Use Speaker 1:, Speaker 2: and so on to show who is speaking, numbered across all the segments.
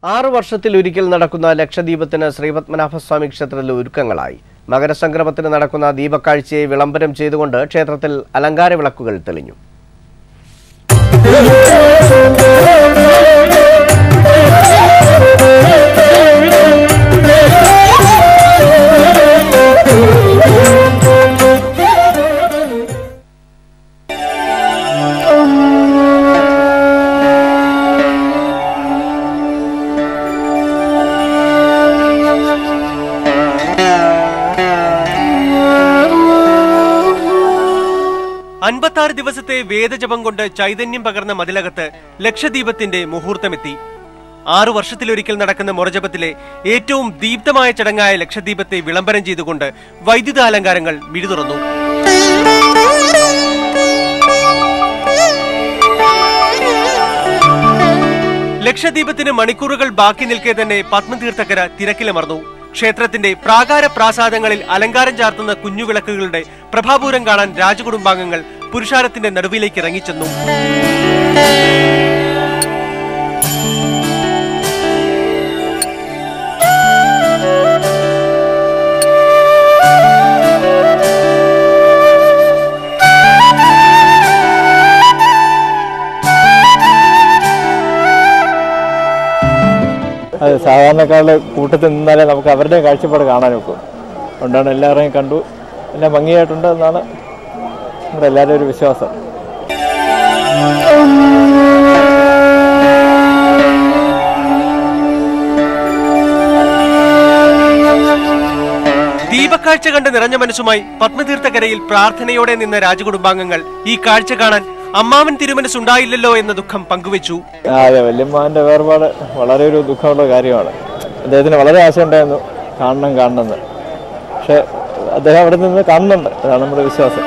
Speaker 1: 6 വർഷത്തിലൊരിക്കൽ നടക്കുന്ന ലക്ഷദ്വീപത്തിന് ശ്രീപത്മനാഭസ്വാമി ക്ഷേത്രത്തിലെ ഒരുക്കങ്ങളായി. മകരസംക്രമത്തിന് നടക്കുന്ന ദീപക്കാഴ്ചയെ വിളംബരം ചെയ്തുകൊണ്ട് ക്ഷേത്രത്തിൽ അലങ്കാര വിളക്കുകൾ തെളിഞ്ഞു.
Speaker 2: അൻപത്താറ് ദിവസത്തെ വേദജപം കൊണ്ട് ചൈതന്യം പകർന്ന മതിലകത്ത് ലക്ഷദ്വീപത്തിന്റെ മുഹൂർത്തമെത്തി. 6 വർഷത്തിലൊരിക്കൽ നടക്കുന്ന മുറജപത്തിലെ ഏറ്റവും ദീപ്തമായ ചടങ്ങായ ലക്ഷദ്വീപത്തെ വിളംബരം ചെയ്തുകൊണ്ട് വൈദ്യുതാലങ്കാരങ്ങൾ മിഴിതുറന്നു. ലക്ഷദ്വീപത്തിന് മണിക്കൂറുകൾ ബാക്കി നിൽക്കെ തന്നെ പത്മതീർത്ഥക്കര തിരക്കിലമർന്നു. ക്ഷേത്രത്തിന്റെ പ്രാകാര പ്രാസാദങ്ങളിൽ അലങ്കാരം ചാർത്തുന്ന കുഞ്ഞുവിളക്കുകളുടെ പ്രഭാപൂരം കാണാൻ രാജകുടുംബാംഗങ്ങൾ പുരുഷാരത്തിന്റെ നടുവിലേക്ക് ഇറങ്ങിച്ചെന്നു.
Speaker 3: അത് സാധാരണക്കാരുടെ കൂട്ടത്തിൽ നിന്നാലേ നമുക്ക് അവരുടെ കാഴ്ചപ്പാട് കാണാനൊക്കും. അതുകൊണ്ടാണ് എല്ലാവരെയും കണ്ടു, എല്ലാം ഭംഗിയായിട്ടുണ്ട് എന്നാണ് നമ്മുടെ എല്ലാവരും ഒരു വിശ്വാസം.
Speaker 2: ദീപക്കാഴ്ച കണ്ട് നിറഞ്ഞ മനസ്സുമായി പത്മതീർത്ഥക്കരയിൽ പ്രാർത്ഥനയോടെ നിന്ന രാജകുടുംബാംഗങ്ങൾ ഈ കാഴ്ച കാണാൻ അമ്മാവൻ തിരുമനസ്സുണ്ടായില്ലല്ലോ എന്ന ദുഃഖം പങ്കുവച്ചു.
Speaker 3: അതെ, വല്യമ്മാന്റെ വേർപാട് വളരെ ഒരു ദുഃഖമുള്ള കാര്യമാണ്. അദ്ദേഹത്തിന് വളരെ ആശയുണ്ടായിരുന്നു കാണണമെന്ന്. പക്ഷെ അദ്ദേഹം അവിടെ നിന്ന് കാണുന്നുണ്ട്, അതാണ് നമ്മുടെ വിശ്വാസം.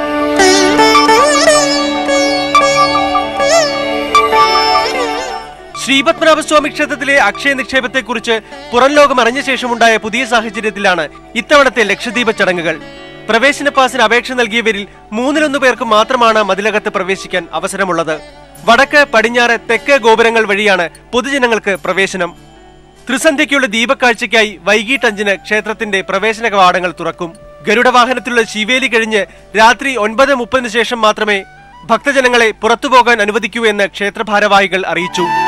Speaker 2: ശ്രീപത്മനാഭസ്വാമി ക്ഷേത്രത്തിലെ അക്ഷയ നിക്ഷേപത്തെക്കുറിച്ച് പുറം ലോകം അറിഞ്ഞ ശേഷമുണ്ടായ പുതിയ സാഹചര്യത്തിലാണ് ഇത്തവണത്തെ ലക്ഷദ്വീപ ചടങ്ങുകൾ. പ്രവേശന പാസിന് അപേക്ഷ നൽകിയവരിൽ 1/3 പേർക്ക് മാത്രമാണ് മതിലകത്ത് പ്രവേശിക്കാൻ അവസരമുള്ളത്. വടക്ക്, പടിഞ്ഞാറ്, തെക്ക് ഗോപുരങ്ങൾ വഴിയാണ് പൊതുജനങ്ങൾക്ക് പ്രവേശനം. ത്രിസന്ധ്യയ്ക്കുള്ള ദീപക്കാഴ്ചയ്ക്കായി വൈകിട്ട് 5-ന് ക്ഷേത്രത്തിന്റെ പ്രവേശന കവാടങ്ങൾ തുറക്കും. ഗരുഡവാഹനത്തിലുള്ള ശിവേലി കഴിഞ്ഞ് രാത്രി 9:30 ശേഷം മാത്രമേ ഭക്തജനങ്ങളെ പുറത്തുപോകാൻ അനുവദിക്കൂ എന്ന് ക്ഷേത്ര ഭാരവാഹികൾ അറിയിച്ചു.